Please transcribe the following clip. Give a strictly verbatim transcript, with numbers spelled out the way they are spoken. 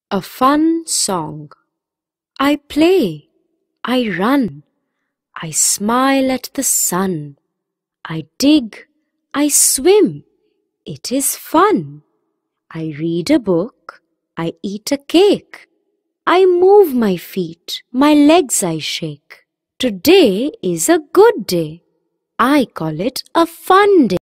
A fun song. I play, I run, I smile at the sun. I dig, I swim, it is fun. I read a book, I eat a cake. I move my feet, my legs I shake. Today is a good day. I call it a fun day.